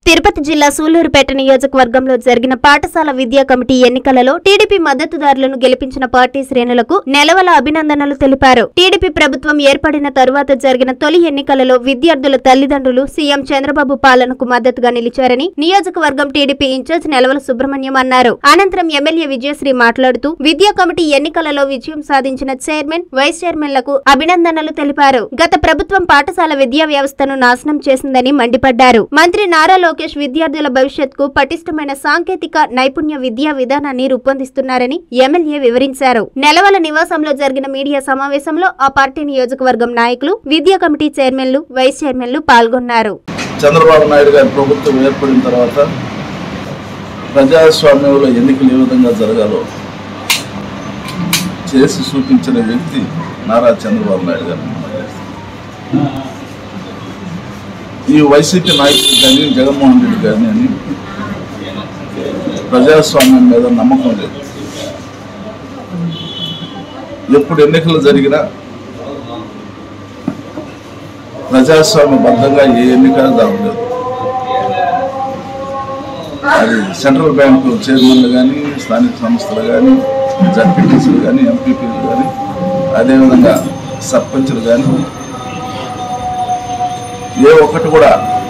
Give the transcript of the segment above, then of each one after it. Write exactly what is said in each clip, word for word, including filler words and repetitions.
తిరుపతి జిల్లా సూళ్లూరుపేట నియోజకవర్గంలో జరిగిన పాఠశాల విద్యా కమిటీ ఎన్నికలలో టీడీపీ మద్దతుదారులను గెలిపించిన పార్టీ శ్రేణులకు నెలవల అభినందనలు తెలిపారు. టీడీపీ ప్రభుత్వం ఏర్పడిన తరువాత జరిగిన తొలి ఎన్నికలలో విద్యార్థుల తల్లిదండ్రులు సీఎం చంద్రబాబు పాలనకు మద్దతుగా నిలిచారని నియోజకవర్గం టీడీపీ ఇన్ఛార్జ్ నెలవల సుబ్రహ్మణ్యం అన్నారు. అనంతరం ఎమ్మెల్యే విజయశ్రీ మాట్లాడుతూ విద్యా కమిటీ ఎన్నికలలో విజయం సాధించిన చైర్మన్, వైస్ చైర్మన్లకు అభినందనలు తెలిపారు. గత ప్రభుత్వం పాఠశాల విద్యా వ్యవస్థను నాశనం చేసిందని మండిపడ్డారు. మంత్రి నారా లోకేష్ విద్యార్థుల భవిష్యత్తుకు పటిష్టమైన సాంకేతిక నైపుణ్య విద్యా విధానాన్ని రూపొందిస్తున్నారని ఎమ్మెల్యే వివరించారు. నెలవల నివాసంలో జరిగిన మీడియా సమావేశంలో ఆ పార్టీ నియోజకవర్గం నాయకులు, విద్యా కమిటీ చైర్మన్లు, వైస్ చైర్మన్లు పాల్గొన్నారు. చంద్రబాబు నాయుడు గారి ప్రభుత్వం ఏర్పడిన తర్వాత ప్రజాస్వామ్యంలో ఎన్నికలు ఏ విధంగా జరగాలో చేసి చూపించిన వ్యక్తి నారా చంద్రబాబు నాయుడు గారు. ఈ వైసీపీ నాయకులు కానీ జగన్మోహన్ రెడ్డి కానీ అని ప్రజాస్వామ్యం మీద నమ్మకం లేదు. ఎప్పుడు ఎన్నికలు జరిగినా ప్రజాస్వామ్యబద్ధంగా ఏ ఎన్నిక జరగలేదు. అది సెంట్రల్ బ్యాంకు చైర్మన్లు కానీ, స్థానిక సంస్థలు కానీ, జడ్పీటీసీలు కానీ, ఎంపీపీలు కానీ, అదేవిధంగా సర్పంచులు కానీ ఏ ఒక్కటి కూడా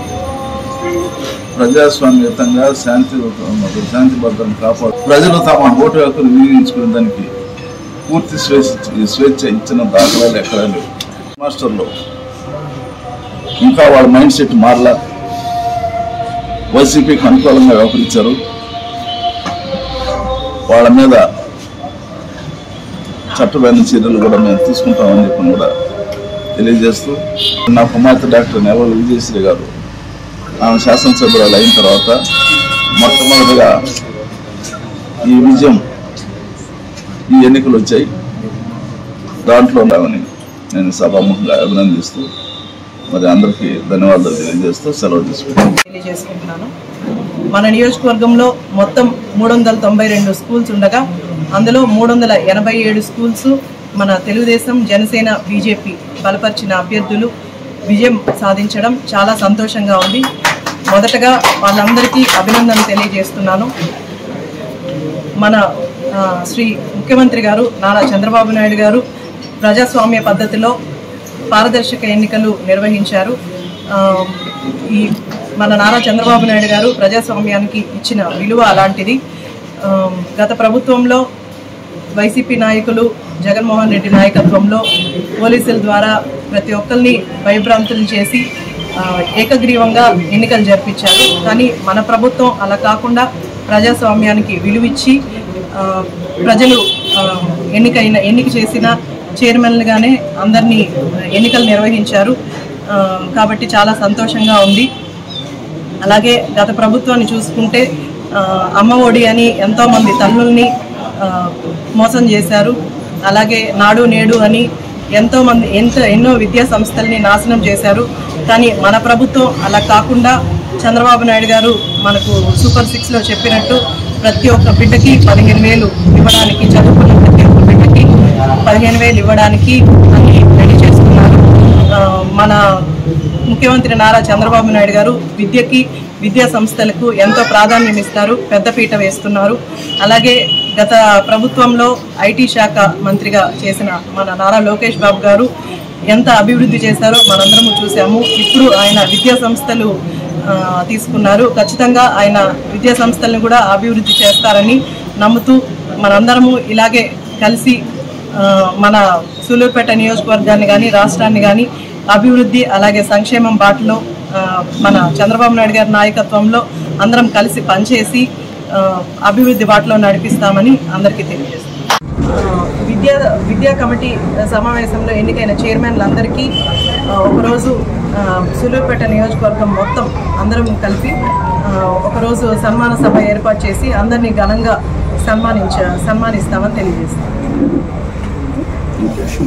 ప్రజాస్వామ్యయుతంగా శాంతి శాంతి భద్రతను కాపాడు ప్రజలు తమ ఓటు హక్కును వినియోగించుకునే దానికి పూర్తి స్వేచ్ఛ స్వేచ్ఛ ఇచ్చిన దాఖలాలు ఎక్కడా లేవు. మాస్టర్లు ఇంకా వాళ్ళ మైండ్ సెట్ మారలా, వైసీపీకి అనుకూలంగా వ్యవహరించారు. వాళ్ళ మీద చట్టబద్ధ చర్యలు కూడా మేము తీసుకుంటామని చెప్పి కూడా తెలియజేస్తూ, నా కుమార్తె డాక్టర్ నెలవల విజయశ్రీ గారు ఆమె శాసనసభ్యురాలు అయిన తర్వాత మొట్టమొదటిగా ఈ విజయం ఈ ఎన్నికలు వచ్చాయి. దాంట్లో ఉన్నామని నేను సభాముఖంగా అభినందిస్తూ మరి అందరికీ ధన్యవాదాలు తెలియజేస్తూ సెలవు తీసుకుంటాను తెలియజేసుకుంటున్నాను. మన నియోజకవర్గంలో మొత్తం మూడు వందల తొంభై రెండు స్కూల్స్ ఉండగా అందులో మూడు వందల ఎనభై ఏడు స్కూల్స్ మన తెలుగుదేశం, జనసేన, బీజేపీ బలపరిచిన అభ్యర్థులు విజయం సాధించడం చాలా సంతోషంగా ఉంది. మొదటగా వాళ్ళందరికీ అభినందనలు తెలియజేస్తున్నాను. మన శ్రీ ముఖ్యమంత్రి గారు నారా చంద్రబాబు నాయుడు గారు ప్రజాస్వామ్య పద్ధతిలో పారదర్శక ఎన్నికలు నిర్వహించారు. ఈ మన నారా చంద్రబాబు నాయుడు గారు ప్రజాస్వామ్యానికి ఇచ్చిన విలువ అలాంటిది. గత ప్రభుత్వంలో వైసీపీ నాయకులు, జగన్మోహన్ రెడ్డి నాయకత్వంలో పోలీసుల ద్వారా ప్రతి ఒక్కరిని భయభ్రాంతులు చేసి ఏకగ్రీవంగా ఎన్నికలు జరిపించారు. కానీ మన ప్రభుత్వం అలా కాకుండా ప్రజాస్వామ్యానికి విలువిచ్చి ప్రజలు ఎన్నికైన ఎన్నిక చేసిన చైర్మన్లుగానే అందరినీ ఎన్నికలు నిర్వహించారు. కాబట్టి చాలా సంతోషంగా ఉంది. అలాగే గత ప్రభుత్వాన్ని చూసుకుంటే అమ్మ ఒడి అని ఎంతోమంది తల్లుల్ని మోసం చేశారు. అలాగే నాడు నేడు అని ఎంతోమంది ఎంత ఎన్నో విద్యా సంస్థల్ని నాశనం చేశారు. కానీ మన ప్రభుత్వం అలా కాకుండా చంద్రబాబు నాయుడు గారు మనకు సూపర్ సిక్స్లో చెప్పినట్టు ప్రతి ఒక్క బిడ్డకి పదిహేను వేలు ఇవ్వడానికి, చదువుకున్న ప్రతి ఒక్క బిడ్డకి పదిహేను వేలు ఇవ్వడానికి అన్ని రెడీ చేసుకున్నారు. మన ముఖ్యమంత్రి నారా చంద్రబాబు నాయుడు గారు విద్యకి, విద్యా సంస్థలకు ఎంతో ప్రాధాన్యం ఇస్తారు, పెద్దపీట వేస్తున్నారు. అలాగే గత ప్రభుత్వంలో ఐటీ శాఖ మంత్రిగా చేసిన మన నారా లోకేష్ బాబు గారు ఎంత అభివృద్ధి చేశారో మనందరము చూసాము. ఇప్పుడు ఆయన విద్యా సంస్థలు తీసుకున్నారు. ఖచ్చితంగా ఆయన విద్యా సంస్థలను కూడా అభివృద్ధి చేస్తారని నమ్ముతూ మనందరము ఇలాగే కలిసి మన సూళ్లూరుపేట నియోజకవర్గాన్ని కానీ, రాష్ట్రాన్ని కానీ అభివృద్ధి అలాగే సంక్షేమం బాటలో మన చంద్రబాబు నాయుడు గారి నాయకత్వంలో అందరం కలిసి పనిచేసి అభివృద్ధి బాటలో నడిపిస్తామని అందరికీ తెలియజేస్తాం. విద్యా విద్యా కమిటీ సమావేశంలో ఎన్నికైన చైర్మన్లందరికీ ఒకరోజు సూళ్లూరుపేట నియోజకవర్గం మొత్తం అందరం కలిపి ఒకరోజు సన్మాన సభ ఏర్పాటు చేసి అందరినీ ఘనంగా సన్మానించ సన్మానిస్తామని తెలియజేస్తాం.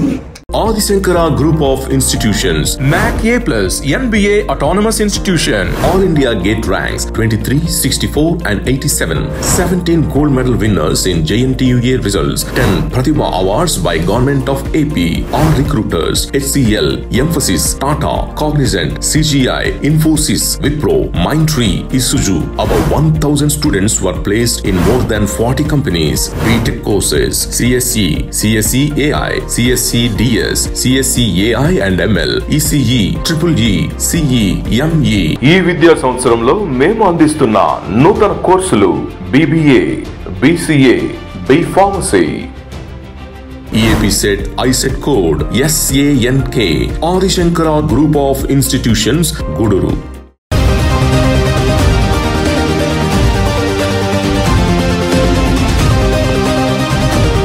Adi Shankara Group of Institutions, N A C A plus, N B A Autonomous Institution, All India Gate ranks twenty-three, sixty-four and eighty-seven, seventeen gold medal winners in J N T U A results, ten Pratibha Awards by Government of A P, all recruiters, H C L, Emphasis, Tata, Cognizant, C G I, Infosys, Wipro, Mindtree, Isuzu. About one thousand students were placed in more than forty companies. B Tech courses, C S E, C S E A I, C S E D S, C S E A I and M L, E C E, Triple E, C E, M E. ఈ విద్యా సంవత్సరంలో మేము అందిస్తున్న నూతన కోర్సులు B B A, B C A, B Pharmacy. E A P set I set code S A N K. Adi Shankara Group of Institutions, Guduru.